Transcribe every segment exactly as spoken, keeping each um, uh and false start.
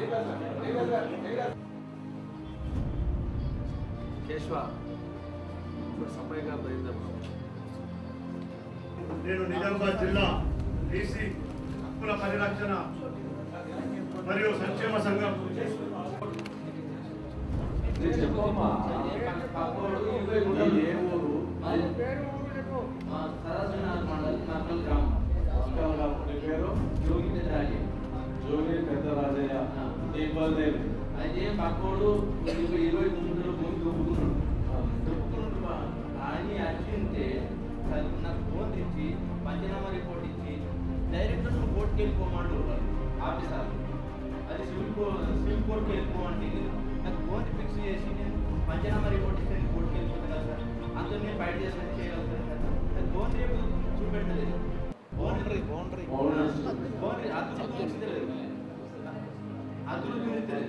కేశవ సమయ నేను నిజామాబాద్ జిల్లా బీసీ హక్కుల పరిరక్షణ మరియు సంక్షేమ సంఘం జోగి పెద్దరాజయ్య ఇబ్బంది అయితే పక్కోడు ఇరవై ముందు ముందు దొప్పుకున్నాడు దొప్పుకున్నాడు అని అర్చింటే నాకు ఫోన్ ఇచ్చి పంచనామా రిపోర్ట్ ఇచ్చి డైరెక్ట్ నువ్వు కోర్టుకి వెళ్ళిపోమంటారు ఆఫీసర్ అది సివిల్ సివిల్ కోర్టుకి వెళ్ళిపోమంటే నాకు ఫోన్ ఫిక్స్ చేసి నేను పంచనామా రిపోర్ట్ ఇస్తే నేను కోర్టుకి వెళ్ళిపోతాను కదా సార్ అందులో నేను ఫైట్ చేసి చేయగలుగుతాను కదా నాకు ఫోన్ రేపు చూపెట్టలేదు బౌండరీ బౌండరీ బౌండరీ అదులు చూపించలేదు అదులు చూపించలేదు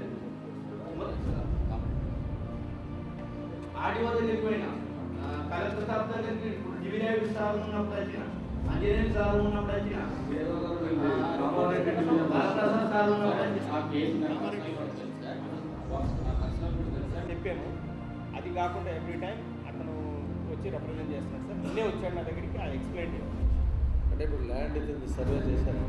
ఆడియో దగ్గరికి పోయినా కలెక్టర్ సార్ దగ్గరికి ఇప్పుడు డివిజన్ సార్ ఉన్నప్పుడు వచ్చిన అంజనేయులు సార్ ఉన్నప్పుడు వచ్చిన సార్ ఉన్నప్పుడు చెప్పాను. అది కాకుండా ఎవ్రీ టైం అతను వచ్చి రిప్రజెంట్ చేస్తున్నాడు సార్. నిన్నే వచ్చాడు నా దగ్గరికి, ఆ ఎక్స్ప్లెయిన్ చేయాలి. అంటే ఇప్పుడు ల్యాండ్ ఇది సర్వే చేశారు.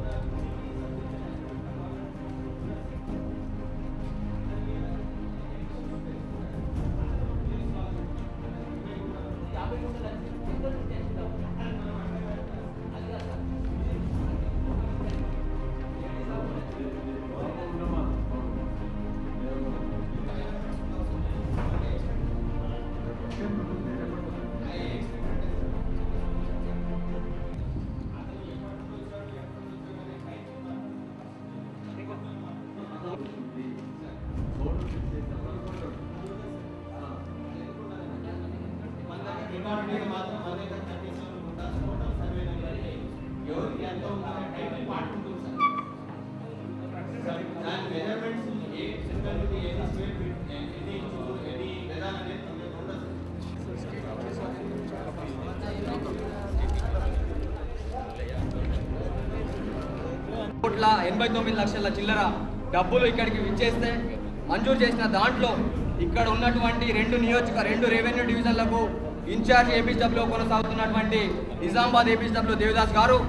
కోట్ల ఎనభై తొమ్మిది లక్షల చిల్లర డబ్బులు ఇక్కడికి విచ్చేస్తే మంజూరు చేసిన దాంట్లో ఇక్కడ ఉన్నటువంటి రెండు నియోజక రెండు రెవెన్యూ డివిజన్లకు ఇన్ఛార్జ్ ఏపీడబ్ల్యూ కొనసాగుతున్నటువంటి నిజామాబాద్ ఏపీడబ్ల్యూ దేవదాస్ గారు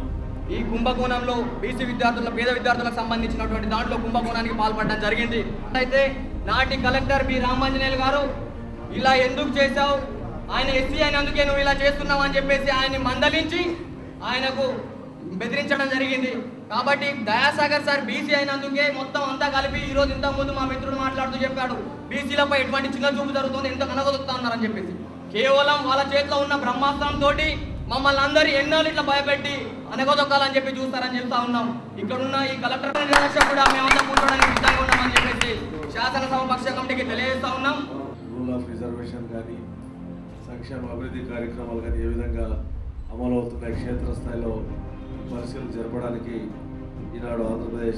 ఈ కుంభకోణంలో బీసీ విద్యార్థుల పేద విద్యార్థులకు సంబంధించినటువంటి దాంట్లో కుంభకోణానికి పాల్పడడం జరిగింది. అయితే నాటి కలెక్టర్ బి రామాంజనేయులు గారు ఇలా ఎందుకు చేశావు, ఆయన ఎస్సీ అయినందుకే నువ్వు ఇలా చేస్తున్నావు అని చెప్పేసి ఆయన్ని మందలించి ఆయనకు బెదిరించడం జరిగింది. కాబట్టి దయాసాగర్ సార్ బీసీ అయినందుకే మొత్తం అంతా కలిపి ఈ రోజు ఇంతకు ముందు మా మిత్రుడు మాట్లాడుతూ చెప్పాడు, బీసీలపై ఎటువంటి చిన్న చూపు జరుగుతుంది, ఎంత కనగొదుతా ఉన్నారని చెప్పేసి. కేవలం వాళ్ళ చేతిలో ఉన్న బ్రహ్మాస్త్రంతో మమ్మల్ని అందరూ ఎన్నోళ్ళు ఇట్లా భయపెట్టి అనగదొక్కాలని చెప్పి చూస్తారని చెప్తా ఉన్నాం. ఇక్కడున్న ఈ కలెక్టర్ కూడా మేమంతా కూర్చోడానికి సిద్ధంగా ఉన్నామని చెప్పేసి శాసనసభ పక్ష కమిటీకి తెలియజేస్తా ఉన్నాం. రూల్ ఆఫ్ రిజర్వేషన్ కానీ సంక్షేమ అభివృద్ధి కార్యక్రమాలు కానీ ఏ విధంగా అమలు అవుతున్నాయి క్షేత్రస్థాయిలో పరిశీలన జరపడానికి ఈనాడు ఆంధ్రప్రదేశ్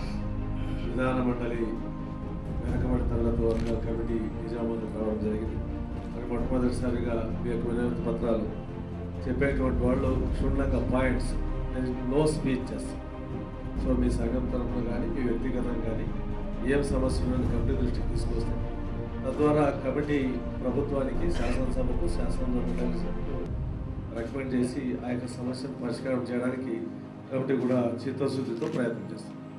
విధాన మండలి వెనకబడి తరగతి వర్గాల కమిటీ నిజామాబాద్ రావడం జరిగింది. మరి మొట్టమొదటిసారిగా మీ యొక్క వినతి పత్రాలు చెప్పేటువంటి వాళ్ళు క్షుణ్ణంగా పాయింట్స్ నో స్పీచెస్. సో మీ సంఘం తరఫున కానీ మీ వ్యక్తిగతంగా కానీ ఏం సమస్యలను కమిటీ దృష్టికి తీసుకొస్తాం. తద్వారా కమిటీ ప్రభుత్వానికి శాసనసభకు శాసనసభకు రికమెండ్ చేసి ఆ యొక్క సమస్యను పరిష్కారం చేయడానికి కమిటీ కూడా చిత్తశుద్ధితో ప్రయత్నం చేస్తుంది.